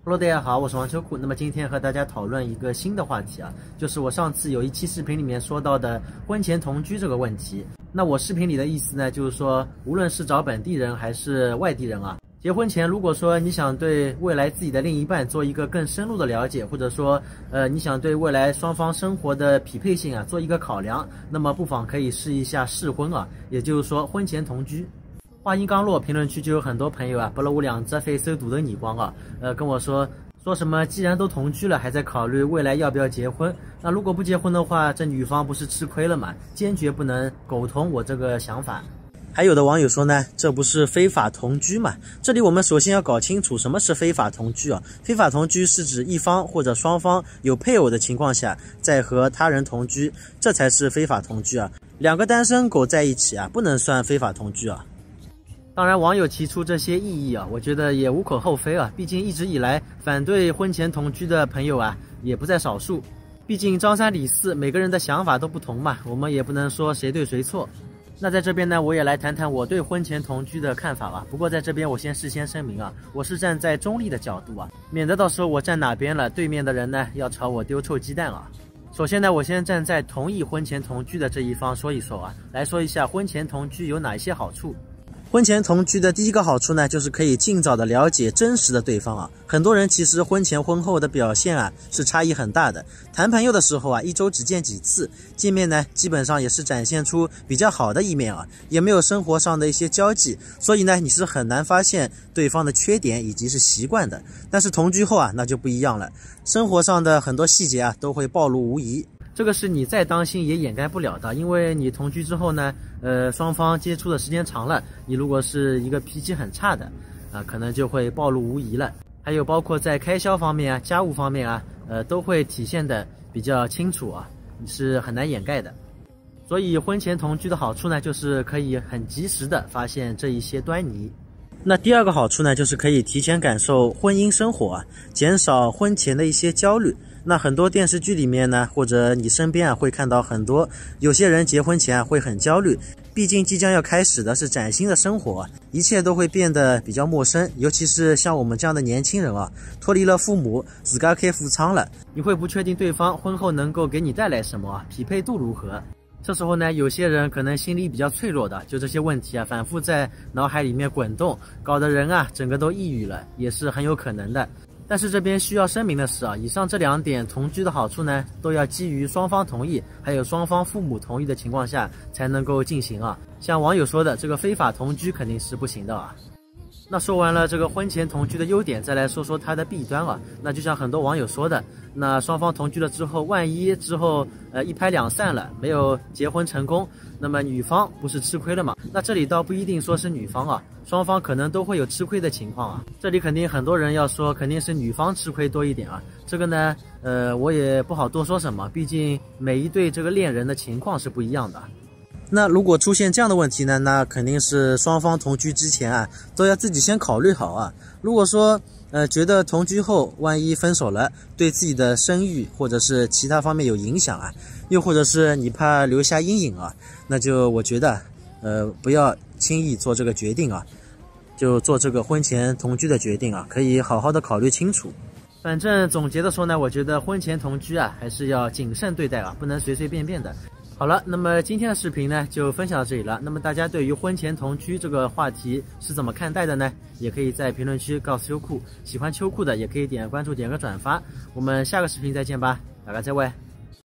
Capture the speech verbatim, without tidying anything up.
Hello， 大家好，我是王秋裤。那么今天和大家讨论一个新的话题啊，就是我上次有一期视频里面说到的婚前同居这个问题。那我视频里的意思呢，就是说，无论是找本地人还是外地人啊，结婚前如果说你想对未来自己的另一半做一个更深入的了解，或者说，呃，你想对未来双方生活的匹配性啊做一个考量，那么不妨可以试一下试婚啊，也就是说婚前同居。话音刚落，评论区就有很多朋友啊，拨了我两只非手堵的眼光啊，呃，跟我说说什么，既然都同居了，还在考虑未来要不要结婚？那如果不结婚的话，这女方不是吃亏了吗？坚决不能苟同我这个想法。还有的网友说呢，这不是非法同居嘛？这里我们首先要搞清楚什么是非法同居啊？非法同居是指一方或者双方有配偶的情况下，再和他人同居，这才是非法同居啊。两个单身狗在一起啊，不能算非法同居啊。当然，网友提出这些异议啊，我觉得也无可厚非啊。毕竟一直以来反对婚前同居的朋友啊，也不在少数。毕竟张三李四每个人的想法都不同嘛，我们也不能说谁对谁错。那在这边呢，我也来谈谈我对婚前同居的看法啊。不过在这边我先事先声明啊，我是站在中立的角度啊，免得到时候我站哪边了，对面的人呢要朝我丢臭鸡蛋啊。首先呢，我先站在同意婚前同居的这一方说一说啊，来说一下婚前同居有哪些好处。婚前同居的第一个好处呢，就是可以尽早的了解真实的对方啊。很多人其实婚前婚后的表现啊是差异很大的。谈朋友的时候啊，一周只见几次，见面呢基本上也是展现出比较好的一面啊，也没有生活上的一些交际，所以呢你是很难发现对方的缺点以及是习惯的。但是同居后啊，那就不一样了，生活上的很多细节啊都会暴露无遗。这个是你再当心也掩盖不了的，因为你同居之后呢，呃，双方接触的时间长了，你如果是一个脾气很差的，啊、呃，可能就会暴露无遗了。还有包括在开销方面啊、家务方面啊，呃，都会体现的比较清楚啊，你是很难掩盖的。所以婚前同居的好处呢，就是可以很及时的发现这一些端倪。那第二个好处呢，就是可以提前感受婚姻生活啊，减少婚前的一些焦虑。那很多电视剧里面呢，或者你身边啊，会看到很多有些人结婚前啊会很焦虑，毕竟即将要开始的是崭新的生活，一切都会变得比较陌生，尤其是像我们这样的年轻人啊，脱离了父母，自家开副厂了，你会不确定对方婚后能够给你带来什么啊，匹配度如何。这时候呢，有些人可能心里比较脆弱的，就这些问题啊，反复在脑海里面滚动，搞得人啊整个都抑郁了，也是很有可能的。但是这边需要声明的是啊，以上这两点同居的好处呢，都要基于双方同意，还有双方父母同意的情况下才能够进行啊。像网友说的，这个非法同居肯定是不行的啊。那说完了这个婚前同居的优点，再来说说它的弊端啊。那就像很多网友说的，那双方同居了之后，万一之后呃一拍两散了，没有结婚成功，那么女方不是吃亏了吗？那这里倒不一定说是女方啊，双方可能都会有吃亏的情况啊。这里肯定很多人要说，肯定是女方吃亏多一点啊。这个呢，呃，我也不好多说什么，毕竟每一对这个恋人的情况是不一样的。那如果出现这样的问题呢，那肯定是双方同居之前啊，都要自己先考虑好啊。如果说呃觉得同居后万一分手了，对自己的声誉或者是其他方面有影响啊，又或者是你怕留下阴影啊，那就我觉得呃不要轻易做这个决定啊，就做这个婚前同居的决定啊，可以好好的考虑清楚。反正总结的说呢，我觉得婚前同居啊，还是要谨慎对待啊，不能随随便便的。好了，那么今天的视频呢就分享到这里了。那么大家对于婚前同居这个话题是怎么看待的呢？也可以在评论区告诉秋裤，喜欢秋裤的也可以点关注点个转发。我们下个视频再见吧，大家再会。